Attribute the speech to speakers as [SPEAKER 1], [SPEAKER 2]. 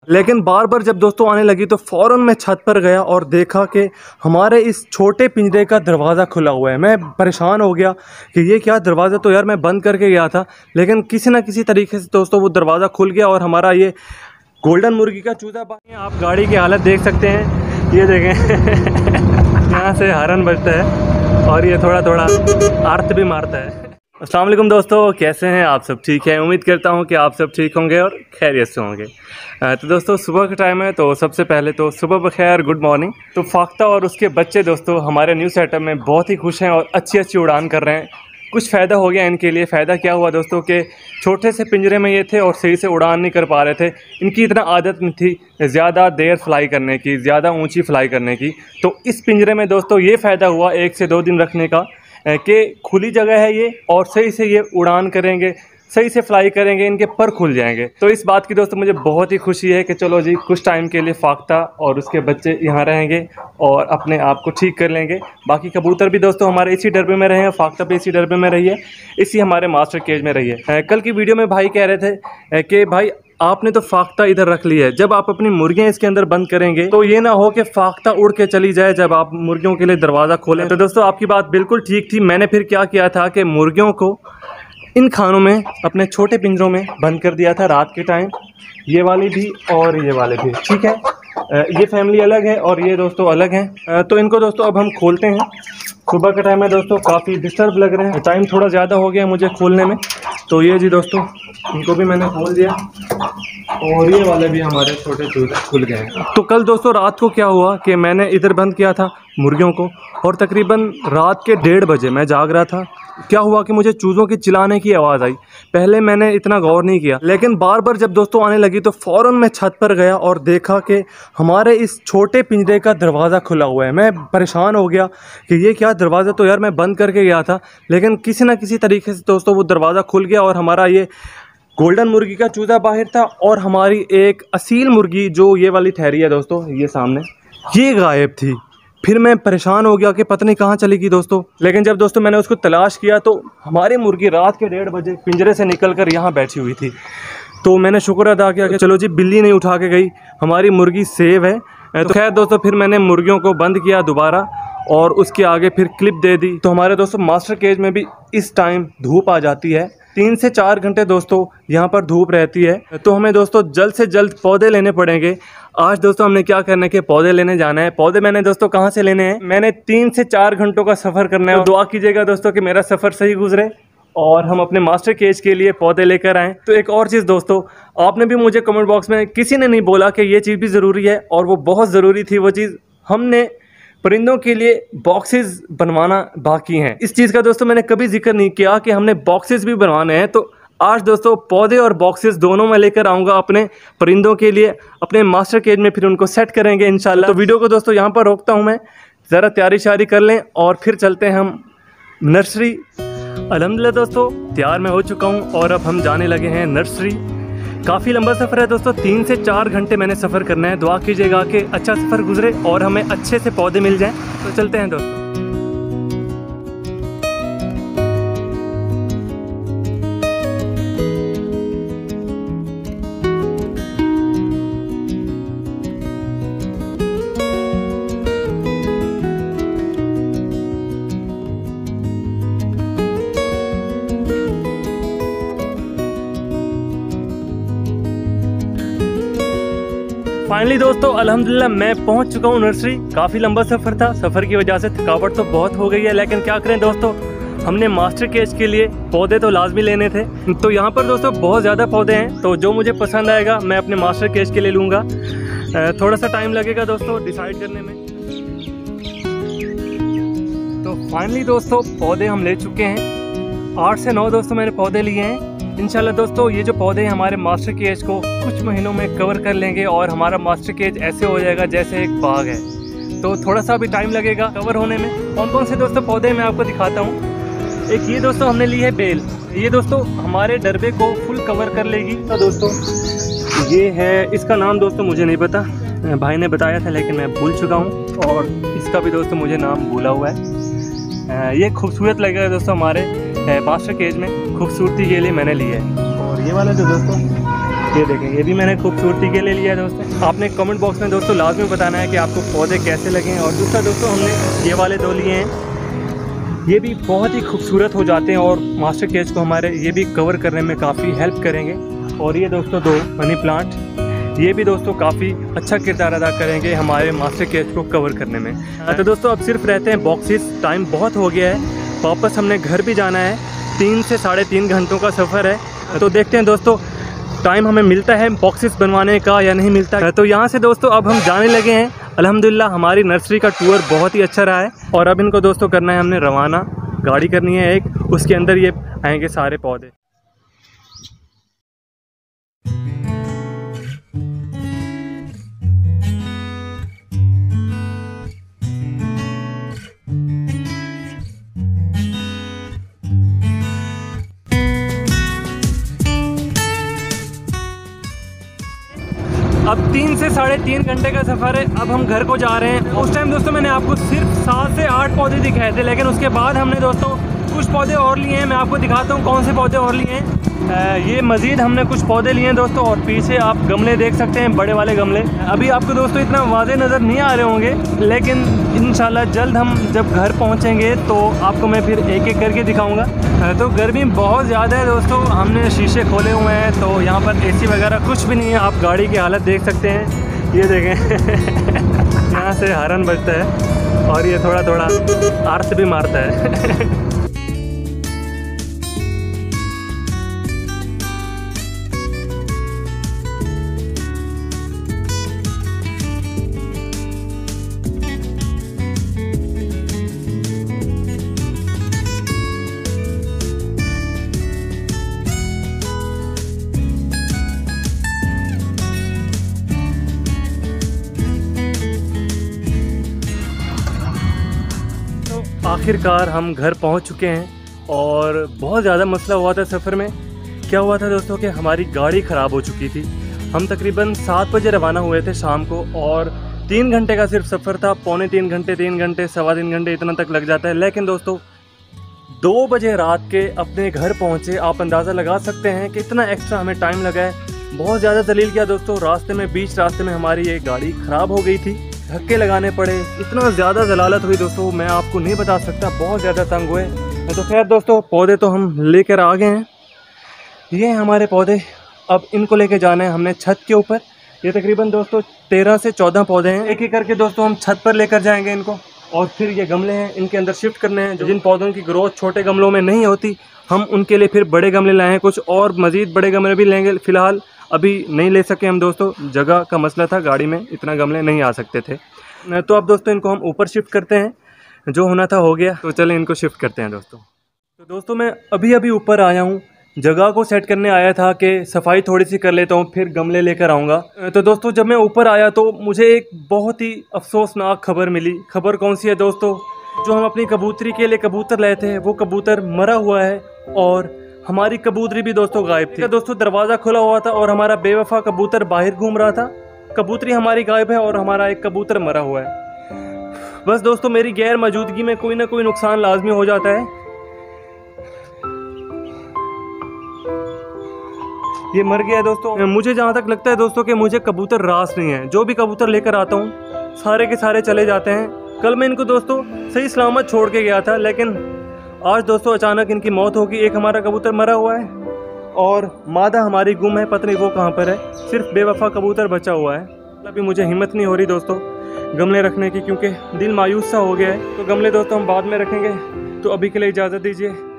[SPEAKER 1] लेकिन बार बार जब दोस्तों आने लगी तो फ़ौरन मैं छत पर गया और देखा कि हमारे इस छोटे पिंजरे का दरवाज़ा खुला हुआ है। मैं परेशान हो गया कि ये क्या, दरवाज़ा तो यार मैं बंद करके गया था, लेकिन किसी ना किसी तरीके से दोस्तों वो दरवाज़ा खुल गया और हमारा ये गोल्डन मुर्गी का चूजा बाहर है। आप गाड़ी की हालत देख सकते हैं, ये देखें यहाँ से हॉर्न बजता है और ये थोड़ा थोड़ा आर्त भी मारता है। अस्सलाम वालेकुम दोस्तों, कैसे हैं आप सब? ठीक है, उम्मीद करता हूं कि आप सब ठीक होंगे और खैरियत से होंगे। तो दोस्तों सुबह का टाइम है, तो सबसे पहले तो सुबह बखैर, गुड मॉर्निंग। तो फाख्ता और उसके बच्चे दोस्तों हमारे न्यू सेटअप में बहुत ही खुश हैं और अच्छी उड़ान कर रहे हैं। कुछ फ़ायदा हो गया इनके लिए। फ़ायदा क्या हुआ दोस्तों कि छोटे से पिंजरे में ये थे और सही से उड़ान नहीं कर पा रहे थे। इनकी इतना आदत नहीं थी ज़्यादा देर फ्लाई करने की, ज़्यादा ऊंची फ्लाई करने की। तो इस पिंजरे में दोस्तों ये फ़ायदा हुआ 1 से 2 दिन रखने का कि खुली जगह है ये और सही से ये उड़ान करेंगे, सही से फ्लाई करेंगे, इनके पर खुल जाएंगे। तो इस बात की दोस्तों मुझे बहुत ही खुशी है कि चलो जी कुछ टाइम के लिए फाख्ता और उसके बच्चे यहाँ रहेंगे और अपने आप को ठीक कर लेंगे। बाकी कबूतर भी दोस्तों हमारे इसी डरबे में रहे हैं, फाख्ता भी इसी डरबे में रही है, इसी हमारे मास्टर केज में रही है। कल की वीडियो में भाई कह रहे थे कि भाई आपने तो फाख्ता इधर रख ली है, जब आप अपनी मुर्गियां इसके अंदर बंद करेंगे तो ये ना हो कि फाख्ता उड़ के चली जाए जब आप मुर्गियों के लिए दरवाज़ा खोलें। तो दोस्तों आपकी बात बिल्कुल ठीक थी। मैंने फिर क्या किया था कि मुर्गियों को इन खानों में, अपने छोटे पिंजरों में बंद कर दिया था रात के टाइम, ये वाली भी और ये वाले भी। ठीक है, ये फैमिली अलग है और ये दोस्तों अलग हैं। तो इनको दोस्तों अब हम खोलते हैं। सुबह का टाइम है दोस्तों, काफ़ी डिस्टर्ब लग रहे हैं, टाइम थोड़ा ज़्यादा हो गया मुझे खोलने में। तो ये जी दोस्तों इनको भी मैंने खोल दिया और ये वाले भी हमारे छोटे चूजे खुल गए हैं। तो कल दोस्तों रात को क्या हुआ कि मैंने इधर बंद किया था मुर्गियों को और तकरीबन रात के 1:30 बजे मैं जाग रहा था। क्या हुआ कि मुझे चूज़ों की चिल्लाने की आवाज़ आई। पहले मैंने इतना गौर नहीं किया, लेकिन बार बार जब दोस्तों आने लगी तो फ़ौरन मैं छत पर गया और देखा कि हमारे इस छोटे पिंजरे का दरवाज़ा खुला हुआ है। मैं परेशान हो गया कि ये क्या, दरवाज़ा तो यार मैं बंद करके गया था, लेकिन किसी ना किसी तरीके से दोस्तों वो दरवाज़ा खुल गया और हमारा ये गोल्डन मुर्गी का चूज़ा बाहर था और हमारी एक असील मुर्गी जो ये वाली ठहरी है दोस्तों, ये सामने, ये गायब थी। फिर मैं परेशान हो गया कि पता नहीं कहाँ चली गई दोस्तों। लेकिन जब दोस्तों मैंने उसको तलाश किया तो हमारी मुर्गी रात के 1:30 बजे पिंजरे से निकलकर यहाँ बैठी हुई थी। तो मैंने शुक्र अदा किया कि चलो जी बिल्ली नहीं उठा के गई, हमारी मुर्गी सेव है। तो खैर दोस्तों फिर मैंने मुर्गियों को बंद किया दोबारा और उसके आगे फिर क्लिप दे दी। तो हमारे दोस्तों मास्टर केज में भी इस टाइम धूप आ जाती है, 3 से 4 घंटे दोस्तों यहाँ पर धूप रहती है। तो हमें दोस्तों जल्द से जल्द पौधे लेने पड़ेंगे। आज दोस्तों हमने क्या करना है कि पौधे लेने जाना है। पौधे मैंने दोस्तों कहाँ से लेने हैं, मैंने 3 से 4 घंटों का सफ़र करना है। तो दुआ कीजिएगा दोस्तों कि मेरा सफ़र सही गुजरे और हम अपने मास्टर केज के लिए पौधे लेकर आएँ। तो एक और चीज़ दोस्तों, आपने भी मुझे कमेंट बॉक्स में किसी ने नहीं बोला कि ये चीज़ भी ज़रूरी है और वो बहुत ज़रूरी थी। वो चीज़, हमने परिंदों के लिए बॉक्सेस बनवाना बाकी हैं। इस चीज़ का दोस्तों मैंने कभी जिक्र नहीं किया कि हमने बॉक्सेस भी बनवाने हैं। तो आज दोस्तों पौधे और बॉक्सेस दोनों मैं लेकर आऊँगा अपने परिंदों के लिए, अपने मास्टर केज में, फिर उनको सेट करेंगे इंशाल्लाह। तो वीडियो को दोस्तों यहाँ पर रोकता हूँ मैं, ज़रा तैयारी शारी कर लें और फिर चलते हैं हम नर्सरी। अल्हम्दुलिल्लाह दोस्तों तैयार मैं हो चुका हूँ और अब हम जाने लगे हैं नर्सरी। काफ़ी लंबा सफ़र है दोस्तों, 3 से 4 घंटे मैंने सफ़र करना है। दुआ कीजिएगा कि अच्छा सफ़र गुजरे और हमें अच्छे से पौधे मिल जाएं। तो चलते हैं दोस्तों। फाइनली दोस्तों अल्हम्दुलिल्लाह मैं पहुंच चुका हूं नर्सरी। काफ़ी लंबा सफ़र था, सफ़र की वजह से थकावट तो बहुत हो गई है, लेकिन क्या करें दोस्तों, हमने मास्टर केज के लिए पौधे तो लाजमी लेने थे। तो यहाँ पर दोस्तों बहुत ज़्यादा पौधे हैं, तो जो मुझे पसंद आएगा मैं अपने मास्टर केज के लिए लूँगा। थोड़ा सा टाइम लगेगा दोस्तों डिसाइड करने में। तो फाइनली दोस्तों पौधे हम ले चुके हैं, 8 से 9 दोस्तों मैंने पौधे लिए हैं। इंशाल्लाह दोस्तों ये जो पौधे हमारे मास्टर केज को कुछ महीनों में कवर कर लेंगे और हमारा मास्टर केज ऐसे हो जाएगा जैसे एक बाग है। तो थोड़ा सा भी टाइम लगेगा कवर होने में। कौन कौन से दोस्तों पौधे मैं आपको दिखाता हूँ। एक ये दोस्तों हमने ली है बेल, ये दोस्तों हमारे डरबे को फुल कवर कर लेगी। तो दोस्तों ये है, इसका नाम दोस्तों मुझे नहीं पता, भाई ने बताया था लेकिन मैं भूल चुका हूँ, और इसका भी दोस्तों मुझे नाम भूला हुआ है। ये खूबसूरत लगेगा दोस्तों हमारे मास्टर केज में, खूबसूरती के लिए मैंने ली है। और ये वाला जो दोस्तों ये देखें, ये भी मैंने खूबसूरती के लिए लिया है दोस्तों। आपने कमेंट बॉक्स में दोस्तों लाजमी बताना है कि आपको पौधे कैसे लगे। और दूसरा दोस्तों, हमने ये वाले 2 लिए हैं, ये भी बहुत ही खूबसूरत हो जाते हैं और मास्टर केज को हमारे ये भी कवर करने में काफ़ी हेल्प करेंगे। और ये दोस्तों 2 मनी प्लांट, ये भी दोस्तों काफ़ी अच्छा किरदार अदा करेंगे हमारे मास्टर केज को कवर करने में। तो दोस्तों अब सिर्फ रहते हैं बॉक्सेस, टाइम बहुत हो गया है, वापस हमने घर भी जाना है, 3 से 3.5 घंटों का सफ़र है। तो देखते हैं दोस्तों टाइम हमें मिलता है बॉक्सेस बनवाने का या नहीं मिलता है। तो यहाँ से दोस्तों अब हम जाने लगे हैं। अल्हम्दुलिल्लाह हमारी नर्सरी का टूर बहुत ही अच्छा रहा है। और अब इनको दोस्तों करना है हमने रवाना, गाड़ी करनी है एक, उसके अंदर ये आएंगे सारे पौधे। अब 3 से 3.5 घंटे का सफ़र है। अब हम घर को जा रहे हैं। उस टाइम दोस्तों मैंने आपको सिर्फ 7 से 8 पौधे दिखाए थे, लेकिन उसके बाद हमने दोस्तों कुछ पौधे और लिए हैं। मैं आपको दिखाता हूँ कौन से पौधे और लिए हैं। ये मज़ीद हमने कुछ पौधे लिए हैं दोस्तों। और पीछे आप गमले देख सकते हैं, बड़े वाले गमले। अभी आपको दोस्तों इतना वाज़े नज़र नहीं आ रहे होंगे, लेकिन इंशाल्लाह जल्द हम जब घर पहुँचेंगे तो आपको मैं फिर एक एक करके दिखाऊँगा। तो गर्मी बहुत ज़्यादा है दोस्तों, हमने शीशे खोले हुए हैं तो यहाँ पर AC वगैरह कुछ भी नहीं है। आप गाड़ी की हालत देख सकते हैं, ये देखें यहाँ से हॉर्न बजता है और ये थोड़ा थोड़ा आर्स भी मारता है। आखिरकार हम घर पहुंच चुके हैं और बहुत ज़्यादा मसला हुआ था सफ़र में। क्या हुआ था दोस्तों कि हमारी गाड़ी ख़राब हो चुकी थी। हम तकरीबन 7 बजे रवाना हुए थे शाम को और 3 घंटे का सिर्फ सफ़र था। 2.25 घंटे, 3 घंटे, 3.25 घंटे इतना तक लग जाता है। लेकिन दोस्तों 2 बजे रात के अपने घर पहुँचे। आप अंदाज़ा लगा सकते हैं कि इतना एक्स्ट्रा हमें टाइम लगा है। बहुत ज़्यादा दलील किया दोस्तों। रास्ते में, बीच रास्ते में हमारी ये गाड़ी ख़राब हो गई थी, धक्के लगाने पड़े, इतना ज़्यादा जलालत हुई दोस्तों मैं आपको नहीं बता सकता, बहुत ज़्यादा तंग हुए। तो खैर दोस्तों पौधे तो हम लेकर आ गए हैं, ये हैं हमारे पौधे। अब इनको लेके जाना है हमने छत के ऊपर। ये तकरीबन दोस्तों 13 से 14 पौधे हैं। एक एक करके दोस्तों हम छत पर लेकर जाएंगे इनको। और फिर ये गमले हैं, इनके अंदर शिफ्ट करने हैं। जिन पौधों की ग्रोथ छोटे गमलों में नहीं होती, हम उनके लिए फिर बड़े गमले लाए हैं। कुछ और मज़ीद बड़े गमले भी लेंगे, फ़िलहाल अभी नहीं ले सके हम दोस्तों, जगह का मसला था, गाड़ी में इतना गमले नहीं आ सकते थे। तो अब दोस्तों इनको हम ऊपर शिफ्ट करते हैं, जो होना था हो गया। तो चलें इनको शिफ्ट करते हैं दोस्तों। तो दोस्तों मैं अभी ऊपर आया हूँ, जगह को सेट करने आया था कि सफाई थोड़ी सी कर लेता हूँ, फिर गमले लेकर आऊँगा। तो दोस्तों जब मैं ऊपर आया तो मुझे एक बहुत ही अफसोसनाक खबर मिली। खबर कौन सी है दोस्तों? जो हम अपनी कबूतरी के लिए कबूतर लाए थे, वो कबूतर मरा हुआ है और हमारी कबूतरी भी दोस्तों गायब थी। दोस्तों दरवाज़ा खुला हुआ था और हमारा बेवफा कबूतर बाहर घूम रहा था। कबूतरी हमारी गायब है और हमारा एक कबूतर मरा हुआ है। बस दोस्तों मेरी गैर मौजूदगी में कोई ना कोई नुकसान लाजमी हो जाता है। ये मर गया है दोस्तों। मुझे जहाँ तक लगता है दोस्तों कि मुझे कबूतर रास नहीं है। जो भी कबूतर लेकर आता हूँ सारे के सारे चले जाते हैं। कल मैं इनको दोस्तों सही सलामत छोड़ के गया था, लेकिन आज दोस्तों अचानक इनकी मौत होगी। एक हमारा कबूतर मरा हुआ है और मादा हमारी गुम है, पता नहीं वो कहाँ पर है। सिर्फ बेवफा कबूतर बचा हुआ है। अभी मुझे हिम्मत नहीं हो रही दोस्तों गमले रखने की, क्योंकि दिल मायूस सा हो गया है। तो गमले दोस्तों हम बाद में रखेंगे। तो अभी के लिए इजाज़त दीजिए।